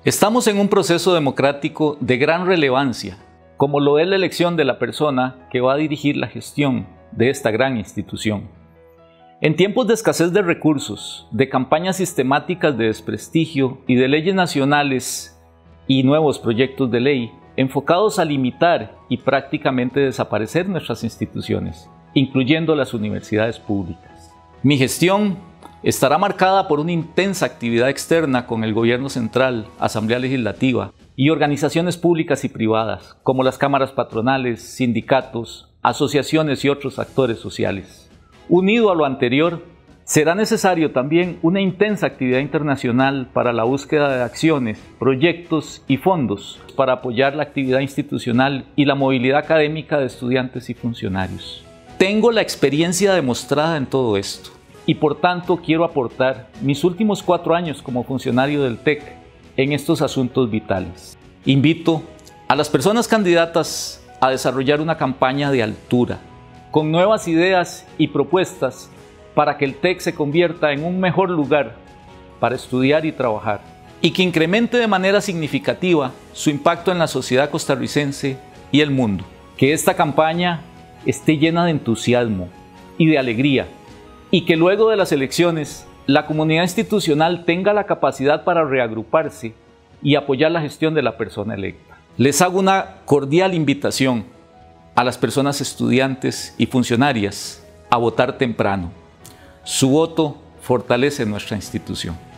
Estamos en un proceso democrático de gran relevancia, como lo es la elección de la persona que va a dirigir la gestión de esta gran institución. En tiempos de escasez de recursos, de campañas sistemáticas de desprestigio y de leyes nacionales y nuevos proyectos de ley enfocados a limitar y prácticamente desaparecer nuestras instituciones, incluyendo las universidades públicas. Mi gestión estará marcada por una intensa actividad externa con el Gobierno Central, Asamblea Legislativa y organizaciones públicas y privadas, como las cámaras patronales, sindicatos, asociaciones y otros actores sociales. Unido a lo anterior, será necesario también una intensa actividad internacional para la búsqueda de acciones, proyectos y fondos para apoyar la actividad institucional y la movilidad académica de estudiantes y funcionarios. Tengo la experiencia demostrada en todo esto y por tanto quiero aportar mis últimos 4 años como funcionario del TEC en estos asuntos vitales. Invito a las personas candidatas a desarrollar una campaña de altura, con nuevas ideas y propuestas para que el TEC se convierta en un mejor lugar para estudiar y trabajar, y que incremente de manera significativa su impacto en la sociedad costarricense y el mundo. Que esta campaña esté llena de entusiasmo y de alegría, y que luego de las elecciones la comunidad institucional tenga la capacidad para reagruparse y apoyar la gestión de la persona electa. Les hago una cordial invitación a las personas estudiantes y funcionarias a votar temprano. Su voto fortalece nuestra institución.